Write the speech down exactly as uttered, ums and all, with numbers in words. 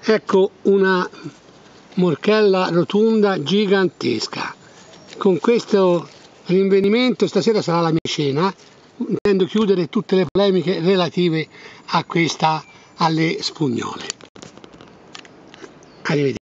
Ecco una morchella rotonda gigantesca. Con questo rinvenimento stasera sarà la mia cena. Intendo chiudere tutte le polemiche relative a questa, alle spugnole. Arrivederci.